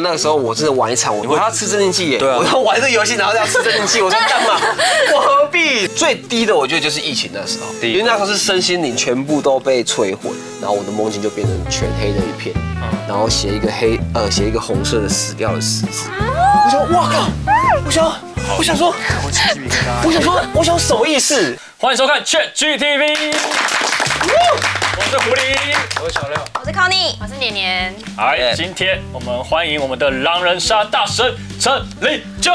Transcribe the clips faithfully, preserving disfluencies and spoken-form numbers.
那个时候我真的玩一场，我要吃镇定剂耶，我要玩这个游戏，然后要吃镇定剂，我说干嘛？我何必？最低的我觉得就是疫情那时候，因为那时候是身心灵全部都被摧毁，然后我的梦境就变成全黑的一片，然后写一个黑呃写一个红色的死掉的死字。我说哇靠！我想我想说，我想说我想什么意思？ 欢迎收看 Chat G T V。我是狐狸， 我是小六， 我是 Connie， 我是年年。 来，今天我们欢迎我们的狼人杀大神陈零九。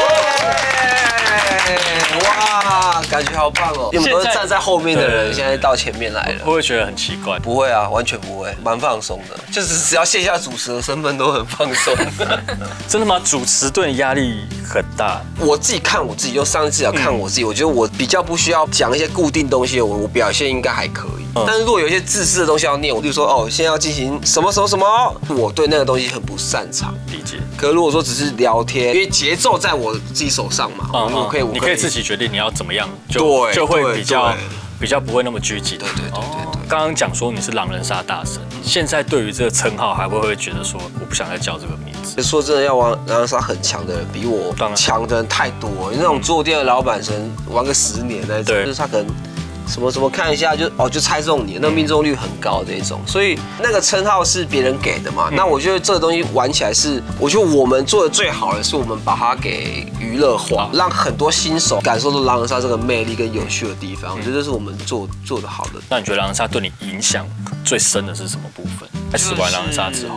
哇，感觉好棒哦！你们都是站在后面的人，现在到前面来了， 会不会觉得很奇怪？ 不会啊，完全不会，蛮放松的。就是只要卸下主持的身份，都很放松。 真的吗？主持对你压力很大？ 我自己看我自己，就上一次要看我自己，我觉得我比较不需要讲一些固定东西，我我表现应该还可以。但是如果有一些自私的东西要念，我就说哦，现在要进行什么什么什么，我对那个东西很不擅长。 理解。 可是如果说只是聊天，因为节奏在我自己手上嘛，嗯、我可以， 你可以自己决定你要怎么样，就就会比较比较不会那么拘谨。 对对对对对。 刚刚讲说你是狼人杀大神，现在对于这个称号还会不会觉得说我不想再叫这个名字？ 说真的，要玩狼人杀很强的人比我强的人太多了。那种坐店的老板神玩个十年那种，就是他可能。什么什么看一下就哦就猜中你，那命中率很高这种，所以那个称号是别人给的嘛。嗯、那我觉得这个东西玩起来是，我觉得我们做的最好的是我们把它给娱乐化，让很多新手感受到狼人杀这个魅力跟有趣的地方。我觉得这是我们做做的好的。 那你觉得狼人杀对你影响最深的是什么部分？开始玩狼人杀之后。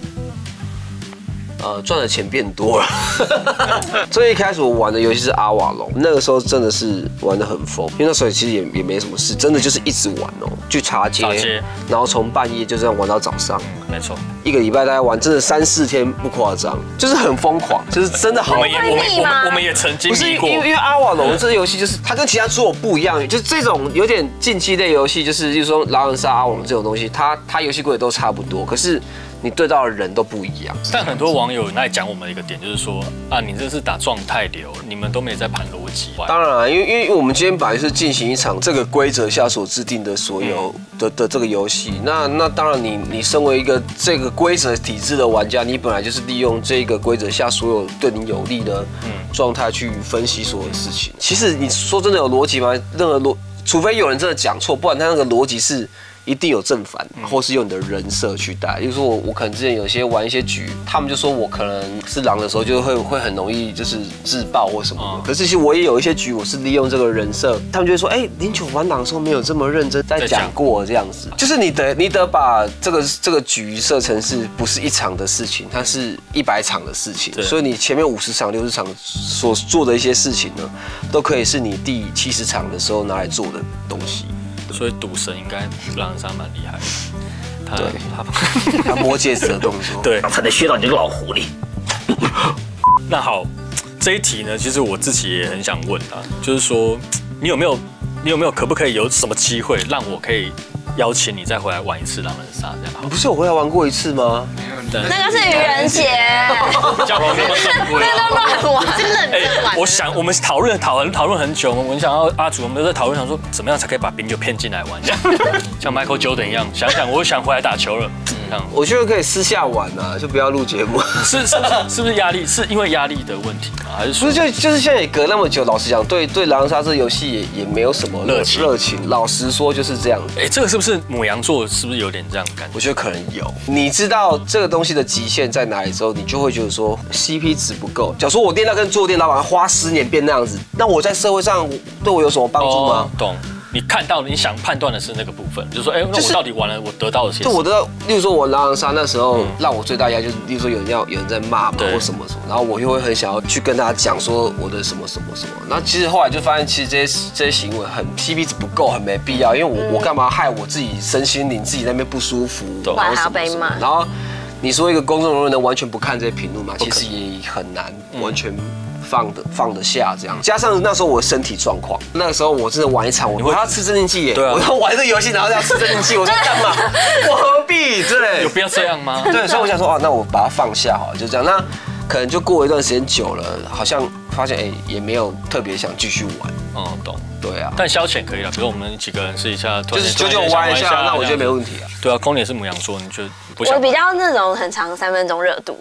呃，赚的钱变多了。最一开始我玩的游戏是阿瓦隆，那个时候真的是玩的很疯，因为那时候其实也也没什么事，真的就是一直玩哦，去茶街，街然后从半夜就这样玩到早上。 没错， 一个礼拜大概玩真的三四天，不夸张，就是很疯狂，就是真的好。 我们也我们我们我们也曾经迷过， 不是因为因为阿瓦隆这个游戏就是它跟其他桌游不一样，就是这种有点竞技类游戏，就是就是说狼人杀、阿瓦隆这种东西，它它游戏规则都差不多，可是。你对到的人都不一样， 但很多网友来讲我们的一个点就是说啊，你这是打状态流，你们都没在盘逻辑。 当然了，因为因为我们今天本来是进行一场这个规则下所制定的所有的的这个游戏，那那当然你你身为一个这个规则体制的玩家，你本来就是利用这个规则下所有对你有利的状态去分析所有的事情。其实你说真的有逻辑吗？任何逻，除非有人真的讲错，不然他那个逻辑是。一定有正反，或是用你的人设去带。例如说我，我可能之前有些玩一些局，他们就说我可能是狼的时候，就会会很容易就是自爆或什么的。可是其实我也有一些局，我是利用这个人设，他们就会说，哎，零九玩狼的时候没有这么认真在讲过这样子。就是你得你得把这个这个局设成是不是一场的事情，它是一百场的事情。所以你前面五十场、六十场所做的一些事情呢，都可以是你第七十场的时候拿来做的东西。 所以赌神应该狼人杀蛮厉害的，他对他他摸戒指的动作， 对， 才能学到你这个老狐狸。 那好，这一题呢，其实我自己也很想问啊，就是说你有没有你有没有可不可以有什么机会让我可以邀请你再回来玩一次狼人杀这样？ 你不是有回来玩过一次吗？ 那个是愚人节， 叫我那么正规， 那个乱玩，是认真玩。 我想我们讨论讨论讨论很久，我们想要阿祖，我们都在讨论想说怎么样才可以把冰酒骗进来玩，这样像 Michael Jordan 一样，想想我想回来打球了。 我觉得可以私下玩啊，就不要录节目。 是是不是是不是压力？是因为压力的问题吗？还是说不是就就是现在也隔那么久，老实讲，对对狼人杀这游戏也也没有什么热情热情。老实说就是这样。 哎，这个是不是牡羊座？是不是有点这样的感觉？ 我觉得可能有。你知道这个东西的极限在哪里之后，你就会觉得说 C P 值不够。假如说我店到跟做店老板花十年变那样子，那我在社会上对我有什么帮助吗？ 懂。你看到你想判断的是那个部分，就是说，哎，那我到底玩了，我得到了些什么？ 就我得到，例如说我狼人杀那时候，让我最大压力就是，例如说有人要有人在骂嘛，或什么什么，然后我就会很想要去跟他讲说我的什么什么什么。那其实后来就发现，其实这些这些行为很 C P 值不够，很没必要，因为我我干嘛害我自己身心灵自己在那边不舒服， 然后还要被骂， 然后你说一个公众人物能完全不看这些评论嘛？其实也很难完全。放得放得下这样，加上那时候我身体状况，那个时候我真的玩一场，我要吃镇定剂耶，我要玩这个游戏，然后要吃镇定剂，我说干嘛？我何必？对， 有必要这样吗？ 对，所以我想说，哦，那我把它放下好了，就这样。那可能就过一段时间久了，好像发现哎，也没有特别想继续玩。 嗯，懂。 对啊， 但消遣可以了，比如我们几个人试一下， 就是久久玩一下，那我觉得没问题啊。 对啊，空姐是母羊座，你觉得不想？ 我比较那种很长三分钟热度哎。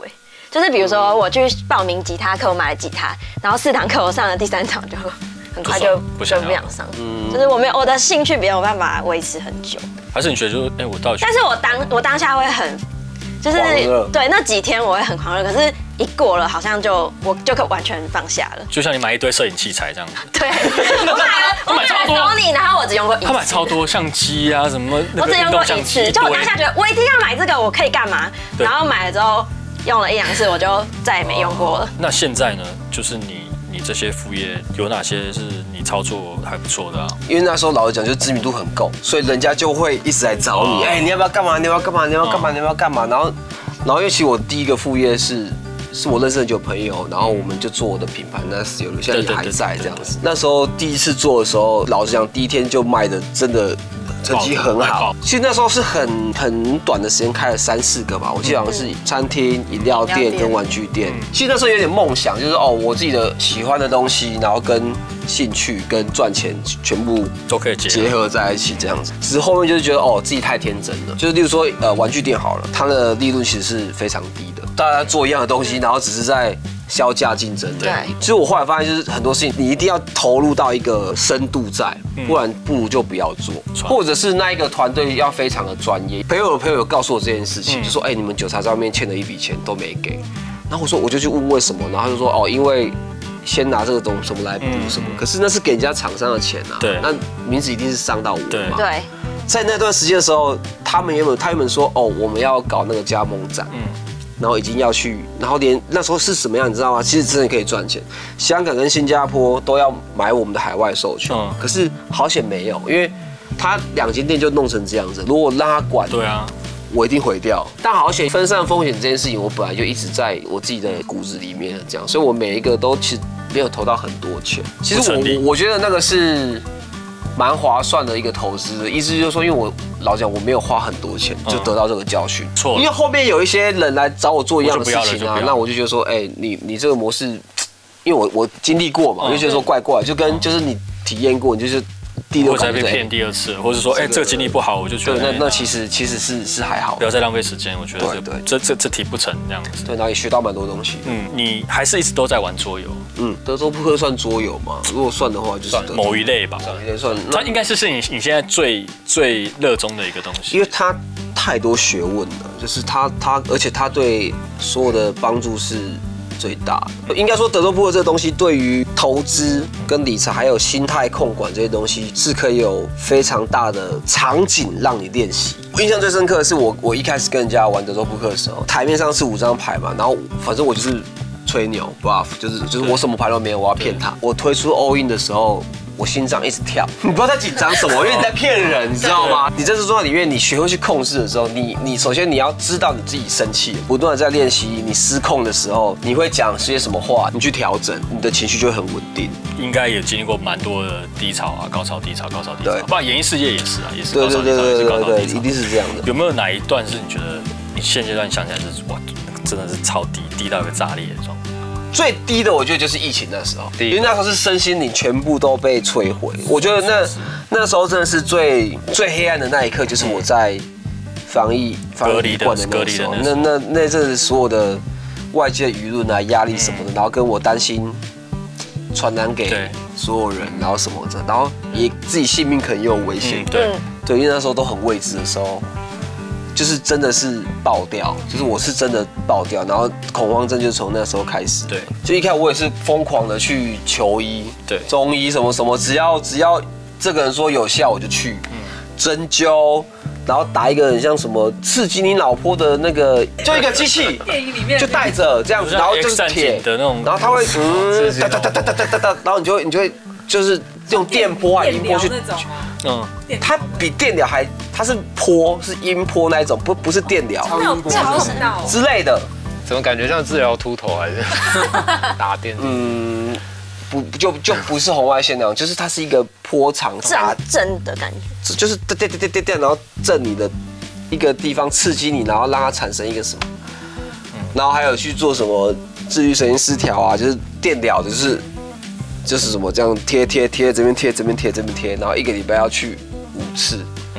就是比如说我去报名吉他课，我买了吉他，然后四堂课我上了第三场就很快就不想不想上，嗯，就是我没有我的兴趣没有办法维持很久。 还是你觉得就是哎，我到底？ 但是我当我当下会很，就是对那几天我会很狂热，可是一过了好像就我就可完全放下了。 就像你买一堆摄影器材这样。 对，我买了我买了 Sony， 然后我只用过一次。 他买超多相机啊什么， 我只用过一次，就我当下觉得我一定要买这个，我可以干嘛？然后买了之后用了一两次，我就再也没用过了。 那现在呢？就是你你这些副业有哪些是你操作还不错的啊？ 因为那时候老实讲，就知名度很够，所以人家就会一直来找你，哎，你要不要干嘛？你要不要干嘛？你要不要干嘛？你要不要干嘛？然后，然后因为其实我第一个副业是。是我认识很久朋友，然后我们就做我的品牌，那是有的，现在也还在这样子。那时候第一次做的时候，老实讲，第一天就卖的真的成绩很好。其实那时候是很很短的时间开了三四个吧，我记得好像是餐厅、饮料店跟玩具店。其实那时候有点梦想，就是哦，我自己的喜欢的东西，然后跟兴趣跟赚钱全部都可以结合在一起这样子。只是后面就是觉得哦，自己太天真了。就是例如说呃玩具店好了，它的利润其实是非常低的。大家做一样的东西，然后只是在销价竞争。对，其实我后来发现，就是很多事情你一定要投入到一个深度在，不然不如就不要做，或者是那一个团队要非常的专业。朋友的朋友有告诉我这件事情，就说：“哎，你们酒茶上面欠了一笔钱都没给。”然后我说：“我就去问为什么。”然后他就说：“哦，因为先拿这个东西什么来补什么。”可是那是给人家厂商的钱啊， 对， 那名字一定是伤到我嘛。 对。 在那段时间的时候，他们原本他们说：“哦，我们要搞那个加盟展。”嗯。然后已经要去，然后连那时候是什么样，你知道吗？其实真的可以赚钱，香港跟新加坡都要买我们的海外授权，嗯、可是好险没有，因为他两间店就弄成这样子，如果让他管， 对啊， 我一定毁掉。但好险分散风险这件事情，我本来就一直在我自己的骨子里面这样，所以我每一个都其实没有投到很多钱。其实我我觉得那个是蛮划算的一个投资的，意思就是说，因为我老讲我没有花很多钱就得到这个教训， 错、嗯， 因为后面有一些人来找我做一样的事情啊，那我就觉得说，哎、欸，你你这个模式，因为我我经历过嘛，我就觉得说怪怪，就跟就是你体验过，你就是。第六感被骗第二次，或者说，哎，这个经历不好，我就觉得那那其实其实是是还好， 不要再浪费时间。我觉得对对，这这这题不成这样子。 对，然后也学到蛮多东西。 嗯，你还是一直都在玩桌游。 嗯，德州扑克算桌游吗？如果算的话，就是某一类吧。 某一类算， 它应该是是你你现在最最热衷的一个东西， 因为它太多学问了，就是它它，而且它对所有的帮助是。最大的应该说，德州扑克这个东西对于投资跟理财还有心态控管这些东西是可以有非常大的场景让你练习。我印象最深刻的是我我一开始跟人家玩德州扑克的时候，台面上是五张牌嘛，然后反正我就是吹牛 bluff， 就是就是我什么牌都没有，我要骗他。我推出 all in 的时候。我心脏一直跳，你不知道在紧张什么，因为你在骗人，你知道吗？你在这状态里面，你学会去控制的时候，你你首先你要知道你自己生气，不断的在练习你失控的时候，你会讲些什么话，你去调整，你的情绪就会很稳定。 应该也经历过蛮多的低潮啊，高潮低潮，高潮低潮。对，不然演艺事业也是啊，也是高潮低潮，也是高潮低潮， 一定是这样的。 有没有哪一段是你觉得你现阶段想起来是哇，真的是超低，低到一个炸裂的状态？ 最低的我觉得就是疫情那时候，因为那时候是身心灵全部都被摧毁。我觉得那那时候真的是最最黑暗的那一刻，就是我在防疫隔离的那时候，那那那阵子所有的外界舆论啊、压力什么的，然后跟我担心传染给所有人，然后什么的，然后也自己性命可能也有危险。 对对，因为那时候都很未知的时候。就是真的是爆掉，就是我是真的爆掉，然后恐慌症就从那时候开始。 对， 就一开始我也是疯狂的去求医， 对， 中医什么什么，只要只要这个人说有效我就去，嗯，针灸，然后打一个很像什么刺激你脑波的那个，就一个机器，电影里面就带着这样子，然后就是铁的那种， 然后它会嗯哒哒哒哒哒哒哒，然后你就会你就会就是用电波啊音波去。嗯，它比电疗还，它是波，是音波那一种，不不是电疗， 超音波之类的。 怎么感觉像治疗秃头还是打电？ 嗯，不就就不是红外线那种，就是它是一个波长打震的感觉， 就是电电电电电，然后震你的一个地方，刺激你，然后让它产生一个什么，然后还有去做什么治愈神经失调啊，就是电疗的，就是。就是什么这样贴贴贴这边贴这边贴这边贴，然后一个礼拜要去五次，嗯，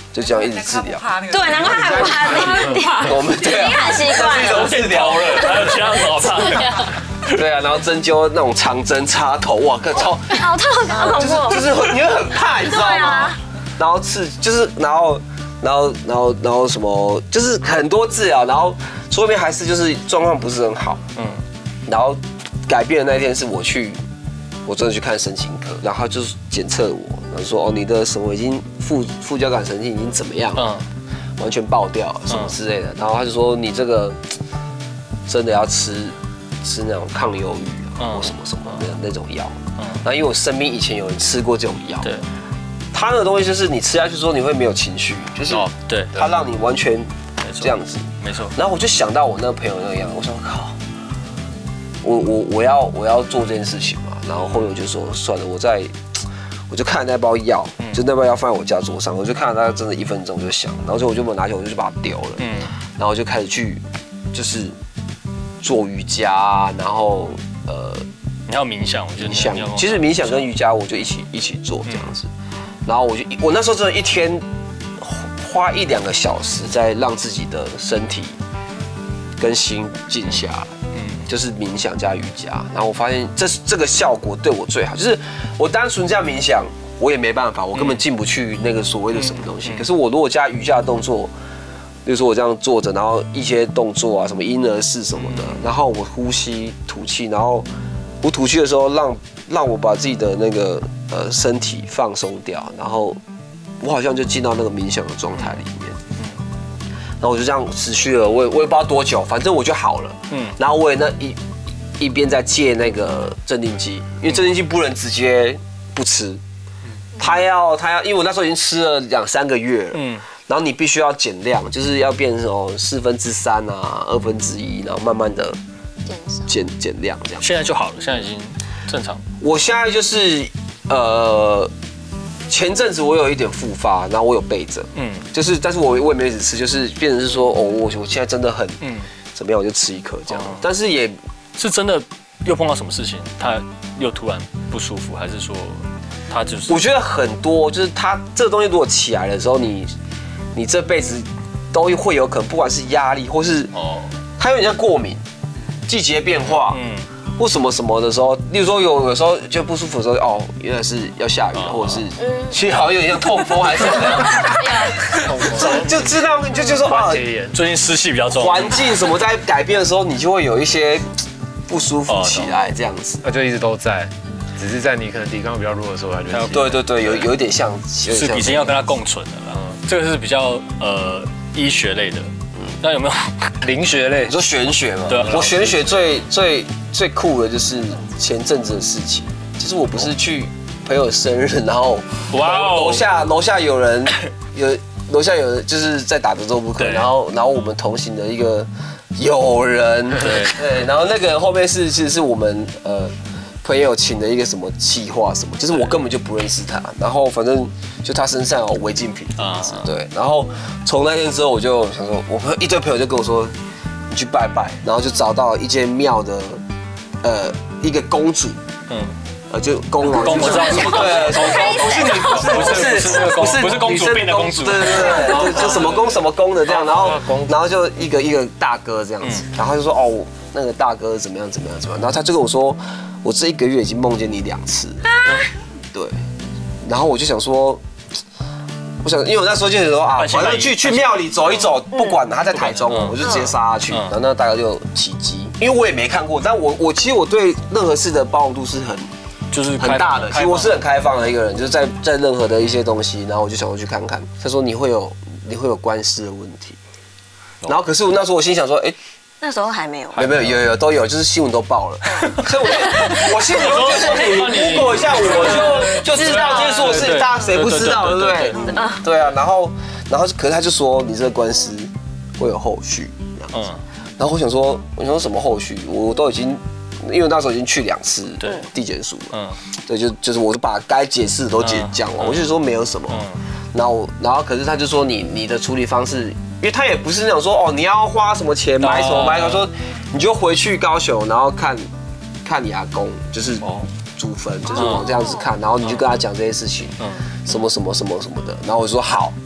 就这样一直治疗。 对，难怪他还不怕你。 我们对啊， 你很习惯了。 治疗了，还有其他什么怕？ 对啊，然后针灸那种长针插头，哇，靠，超好痛，好恐怖。 就是会你会很怕，你知道吗？然后刺就是然后然后然后然后什么就是很多治疗，然后说明还是就是状况不是很好。嗯，然后改变的那一天是我去。我真的去看神经科，然后他就是检测我，然后说哦，你的什么已经副副交感神经已经怎么样了，嗯、完全爆掉什么之类的。然后他就说你这个真的要吃吃那种抗忧郁啊，或什么什么的那种药。嗯、然后因为我身边以前有人吃过这种药，对，他那个东西就是你吃下去之后你会没有情绪，就是对，他让你完全这样子， 没错。 然后我就想到我那个朋友那个样，我想靠，我我我要我要做这件事情嘛。然后后面我就说算了，我再我就看那包药，就那包药放在我家桌上，我就看到它真的一分钟就响，然后就我就把它拿起来，我就把它丢了，嗯，然后就开始去就是做瑜伽，然后呃， 你要冥想，我觉得冥想，其实冥想跟瑜伽我就一起一起做这样子，然后我就我那时候真的一天花一两个小时在让自己的身体跟心静下来。就是冥想加瑜伽，然后我发现这这个效果对我最好。就是我单纯这样冥想，我也没办法，我根本进不去那个所谓的什么东西。可是我如果加瑜伽动作，比如说我这样坐着，然后一些动作啊，什么婴儿式什么的，然后我呼吸吐气，然后我吐气的时候让让我把自己的那个呃身体放松掉，然后我好像就进到那个冥想的状态里面。然后我就这样持续了，我也我也不知道多久，反正我就好了。嗯，然后我也那一一边在戒那个镇定剂，因为镇定剂不能直接不吃，他要他要，因为我那时候已经吃了两三个月了。嗯，然后你必须要减量，就是要变成哦四分之三啊，二分之一，然后慢慢的减减量这样。 现在就好了，现在已经正常。 我现在就是呃。前阵子我有一点复发，然后我有备着，嗯，就是，但是我我也没一直吃，就是变成是说，哦，我我现在真的很，嗯，怎么样，我就吃一颗这样，哦、但是也是真的又碰到什么事情，他又突然不舒服，还是说他就是？ 我觉得很多，就是他这个东西如果起来的时候，你你这辈子都会有可能，不管是压力或是哦，它有点像过敏，季节变化，嗯。或什么什么的时候，例如说有有时候就不舒服的时候，哦，原来是要下雨，或者是其实好像有点像痛风还是什么，就知道就就说啊， 最近湿气比较重， 环境什么在改变的时候，你就会有一些不舒服起来这样子， 那就一直都在，只是在你可能抵抗比较弱的时候，它就对对对，有有一点像， 是已经要跟它共存了啦。这个是比较呃医学类的。那有没有灵学类？ 你说玄学吗？ 对， 我玄学最最最酷的就是前阵子的事情，就是我不是去朋友生日，然后哇，楼下楼下有人有楼下有人就是在打德州扑克，然后然后我们同行的一个友人，对对，然后那个后面是其实是我们呃。朋友请的一个什么企划什么，就是我根本就不认识他，然后反正就他身上有违禁品，对，然后从那天之后我就想说，我朋友一堆朋友就跟我说，你去拜拜，然后就找到一间庙的，呃，一个公主，嗯，呃，就公王， 公主，对， 不是女，不是不是不是不是公主变的公主， 对对对，就就什么公什么公的这样，然后然后就一个一个大哥这样子，然后就说哦，那个大哥怎么样怎么样怎么样，然后他就跟我说。我这一个月已经梦见你两次了，对，然后我就想说，我想，因为我那时候就想说啊，反正去去庙里走一走，不管他在台中，我就直接杀下去，然后那大概就起机，因为我也没看过，但我我其实我对任何事的包容度是很就是很大的，其实我是很开放的一个人，就是在在任何的一些东西，然后我就想要去看看。他说你会有你会有官司的问题，然后可是我那时候我心想说，哎。 那时候还没有， 没有没有有有都有，就是新闻都报了，所以我就我心里就说你 Google 一下，我就就知道这件错事，大家谁不知道，对不对？对啊，然后然后可是他就说你这个官司会有后续，嗯，然后我想说我想说什么后续，我都已经因为那时候已经去两次地检署了，嗯，对，就就是我就把该解释的都解讲完，我就说没有什么，然后然后可是他就说你你的处理方式。因为他也不是那种说哦，你要花什么钱买什么买什么，说你就回去高雄，然后看看你阿公，就是祖坟，就是往这样子看，然后你就跟他讲这些事情，什么什么什么什么的，然后我就说好，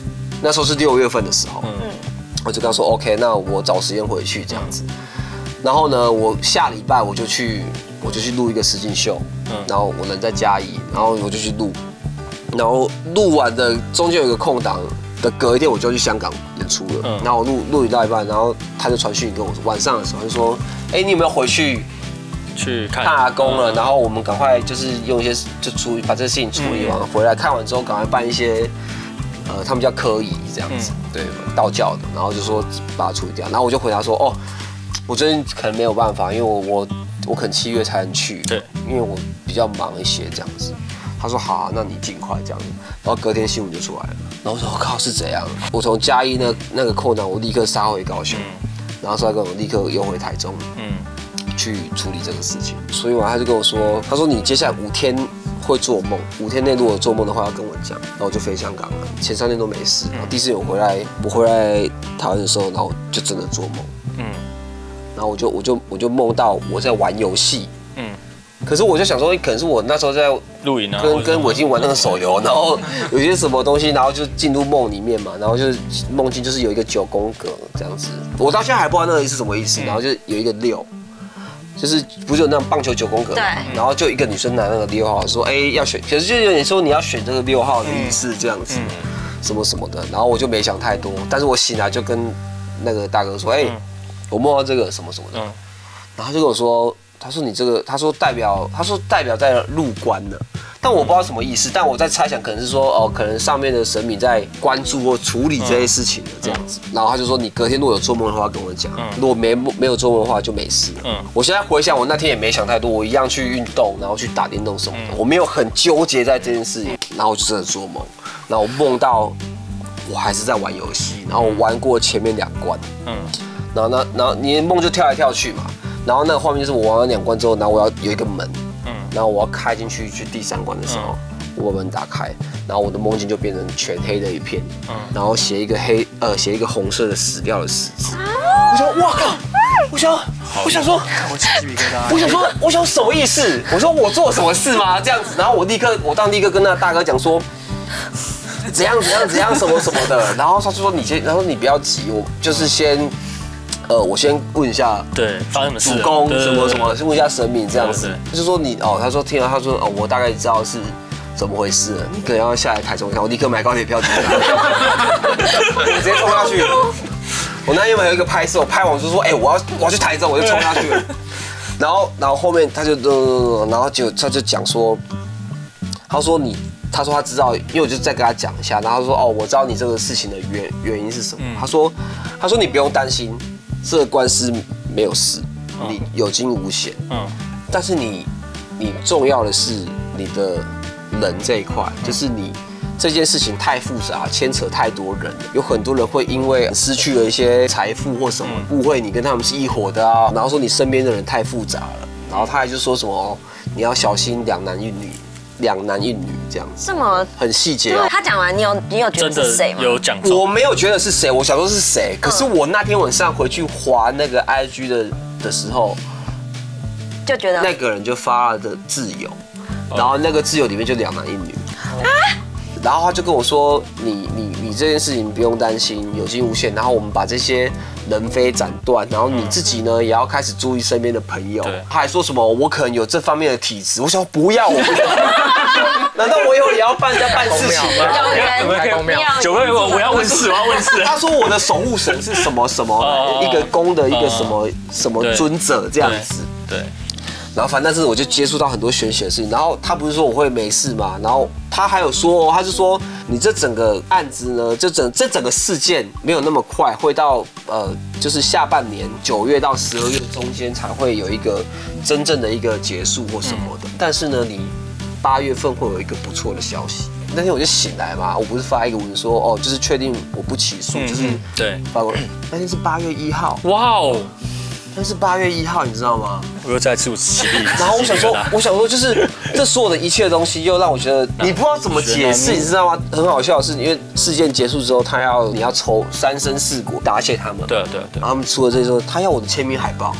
那时候是六月份的时候，嗯，我就跟他说 OK， 那我找时间回去这样子。然后呢，我下礼拜我就去，我就去录一个实境秀，嗯，然后我人在嘉义，然后我就去录，然后录完的中间有一个空档的隔一天我就去香港演出了，嗯，然后我录录到一半，然后他就传讯跟我说，晚上的时候他就说，哎，你有没有回去？ 去看看阿公了，然后我们赶快就是用一些就处理把这个事情处理完，回来看完之后赶快办一些，呃，他们叫科仪这样子，对，道教的，然后就说把它处理掉，然后我就回答说，哦，我最近可能没有办法，因为我我我可能七月才能去， 对， 因为我比较忙一些这样子。他说好啊，那你尽快这样子，然后隔天新闻就出来了，然后我说我靠是怎样？我从嘉义那那个空档，我立刻杀回高雄，然后杀跟我立刻又回台中，嗯。去处理这个事情，所以嘛，他就跟我说，他说你接下来五天会做梦，五天内如果做梦的话要跟我讲，然后我就飞香港了，前三天都没事，然后第四天我回来，我回来台湾的时候，然后就真的做梦，嗯，然后我就我就我就梦到我在玩游戏，嗯，可是我就想说，可能是我那时候在露营啊， 跟跟我已经玩那个手游，然后有些什么东西，然后就进入梦里面嘛，然后就是梦境就是有一个九宫格这样子，我到现在还不知道那个是什么意思，然后就有一个六。就是不是有那种棒球九宫格，对，然后就一个女生拿那个六号说，哎，要选，可是就有点说你要选这个六号的意思这样子，什么什么的，然后我就没想太多，但是我醒来就跟那个大哥说，哎，我梦到这个什么什么的，然后他就跟我说，他说你这个，他说代表，他说代表在入关了。但我不知道什么意思，但我在猜想，可能是说哦，可能上面的神明在关注或处理这些事情的这样子。然后他就说，你隔天如果有做梦的话跟我讲，如果没没有做梦的话就没事了。嗯，我现在回想，我那天也没想太多，我一样去运动，然后去打电动什么的，我没有很纠结在这件事情。然后我就真的做梦，然后我梦到我还是在玩游戏，然后我玩过前面两关，嗯，然后那然后你的梦就跳来跳去嘛，然后那个画面就是我玩完两关之后，然后我要有一个门。然后我要开进去去第三关的时候，我把门打开，然后我的梦境就变成全黑的一片，然后写一个黑呃写一个红色的死掉的死字。我说哇靠！我想我想说，我起鸡皮疙瘩。我想说我想什么意思？我说我做了什么事吗？这样子，然后我立刻我当立刻跟那大哥讲说。怎样怎样怎样什么什么的，然后他就说你先，然后你不要急，我就是先。呃，我先问一下， 对，发生什么事？ 主公什么什么，先问一下神明这样子。他就说你哦，他说听了，他说哦，我大概知道是怎么回事了。你可能要下来台中看，我立刻买高铁票进来，我直接冲下去。我那天有一个拍摄，我拍完就说，哎，我要我要去台中，我就冲下去了。然后然后后面他就呃，然后就他就讲说，他说你。他说他知道，因为我就再跟他讲一下，然后他说哦，我知道你这个事情的原原因是什么。他说，他说你不用担心，这个官司没有事，你有惊无险。嗯，但是你你重要的是你的人这一块，就是你这件事情太复杂，牵扯太多人了，有很多人会因为失去了一些财富或什么，误会你跟他们是一伙的啊，然后说你身边的人太复杂了，然后他还就说什么哦，你要小心两男一女。两男一女这样子， 这么很细节哦。 他讲完，你有你有觉得是谁吗？ 有讲， 我没有觉得是谁，我想说是谁。可是我那天晚上回去滑那个 I G 的的时候， 就觉得那个人就发了的自由，然后那个自由里面就两男一女。然后他就跟我说：“你你你这件事情不用担心，有惊无险。然后我们把这些人非斩断，然后你自己呢也要开始注意身边的朋友。”他还说什么我可能有这方面的体质，我想不要，我不要。难道我以后也要帮人家办事情吗？ 有人九个人，我要问事，我要问事。 他说我的守护神是什么什么一个宫的一个什么什么尊者这样子。 对。 然后反正但是我就接触到很多玄学的事情，然后他不是说我会没事嘛，然后他还有说，他是说你这整个案子呢，就整这整个事件没有那么快，会到呃就是下半年九月到十二月中间才会有一个真正的一个结束或什么的，但是呢，你八月份会有一个不错的消息。那天我就醒来嘛，我不是发一个文说哦，就是确定我不起诉，就是对发过，那天是八月一号， 哇哦。 那是八月一号，你知道吗？ 我又再次起立。 然后我想说，我想说，就是这所有的一切东西，又让我觉得你不知道怎么解释，你知道吗？很好笑的是，因为事件结束之后，他要你要抽三生四果答谢他们。 对对对。 然后他们出了这些之后，他要我的签名海报，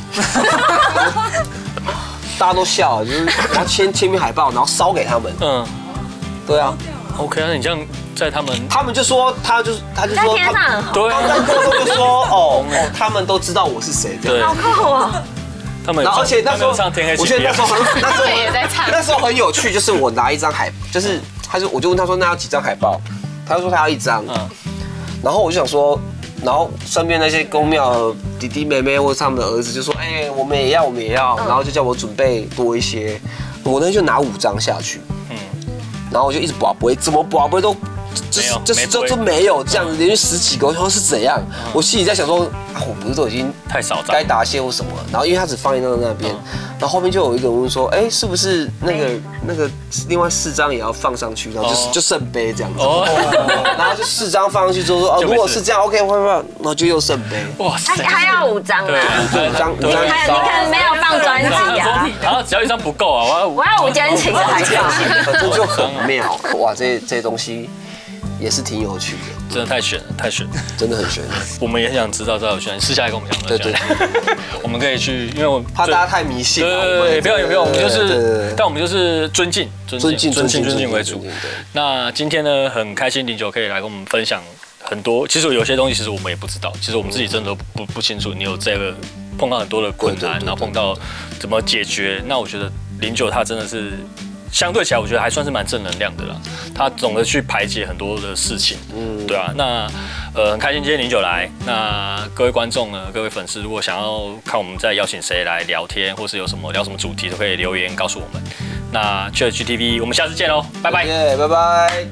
大家都笑了，就是我要签签名海报，然后烧给他们。嗯，对啊。 OK 啊，那你这样在他们他们就说，他就他就在说， 天上很红， 对他在过后就说，哦哦，他们都知道我是谁，这样。 好酷哦！ 他们有然后而且那时候他们有唱天黑我觉得那时候很那时候也在唱那时候很有趣，就是我拿一张海，就是他就我就问他说那要几张海报，他就说他要一张， 嗯然后我就想说，然后身边那些公庙弟弟妹妹或者他们的儿子就说，哎，我们也要，我们也要，然后就叫我准备多一些，我那天就拿五张下去， 嗯， 然后我就一直拔不会，怎么拔不会都。就是没有就是没不会就就没有这样子，连续十几个，我想说是怎样？我心里在想说，啊，我不是都已经太少张该答谢或什么了？然后因为他只放在那那边，然后后面就有一个人问说，哎，是不是那个那个另外四张也要放上去？然后就就圣杯这样子， 哦， 然后就四张放上去之后说，哦， 就没事如果是这样 OK，会不会？然后就又圣杯， 哇塞他，还要五张对啊！ 五张五张对还有你可能没有放专辑啊！ 然后只要一张不够啊，我要我要五间情的海报。 反正就很妙。哇，这这些东西也是挺有趣的， 真的太悬了，太悬了。 真的很悬。 我们也很想知道赵有轩，私下来跟我们讲。 对对， 我们可以去，因为我怕大家太迷信了。 对对对，不要不要，我们就对对对是，但我们就是尊敬尊尊敬尊敬尊敬尊敬为主尊敬对。 那今天呢，很开心零九可以来跟我们分享很多。其实有些东西其实我们也不知道，其实我们自己真的都不不清楚。你有这个碰到很多的困难， 对对对对然后碰到怎么解决。那我觉得零九他真的是。相对起来，我觉得还算是蛮正能量的啦。他懂得去排解很多的事情，嗯，对啊。那呃，很开心今天零九来。那各位观众呢，各位粉丝，如果想要看我们再邀请谁来聊天，或是有什么聊什么主题，都可以留言告诉我们。那 Church T V， 我们下次见喽，拜拜。 耶，拜拜。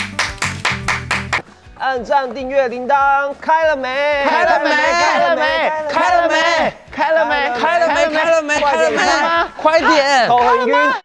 按赞、订阅、铃铛开了没？ 开了没？开了没？开了没？开了没？开了没？开了没？开了没？快点！ 头很晕。